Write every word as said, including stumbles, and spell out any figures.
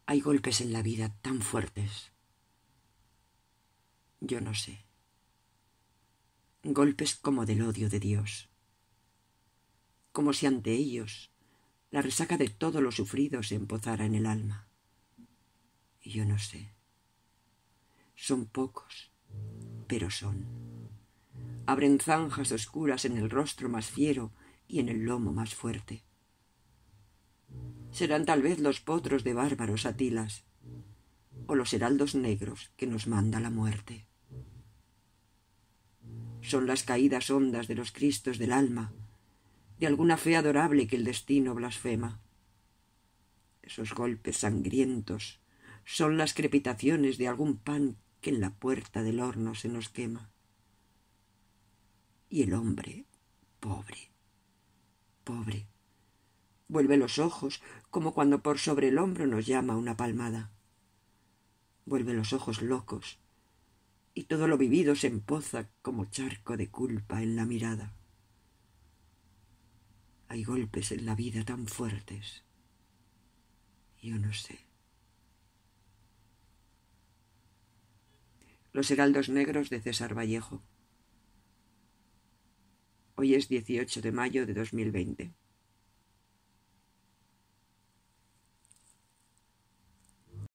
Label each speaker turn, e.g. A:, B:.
A: Hay golpes en la vida tan fuertes. Yo no sé. Golpes como del odio de Dios. Como si ante ellos la resaca de todo lo sufrido se empozara en el alma. Y yo no sé. Son pocos, pero son. Abren zanjas oscuras en el rostro más fiero y en el lomo más fuerte. Serán tal vez los potros de bárbaros Atilas, o los heraldos negros que nos manda la muerte. Son las caídas hondas de los cristos del alma, de alguna fe adorable que el destino blasfema. Esos golpes sangrientos son las crepitaciones de algún pan que en la puerta del horno se nos quema. Y el hombre, pobre, pobre, vuelve los ojos como cuando por sobre el hombro nos llama una palmada. Vuelve los ojos locos y todo lo vivido se empoza como charco de culpa en la mirada. Hay golpes en la vida tan fuertes. Yo no sé. Los heraldos negros de César Vallejo. Hoy es dieciocho de mayo de dos mil veinte.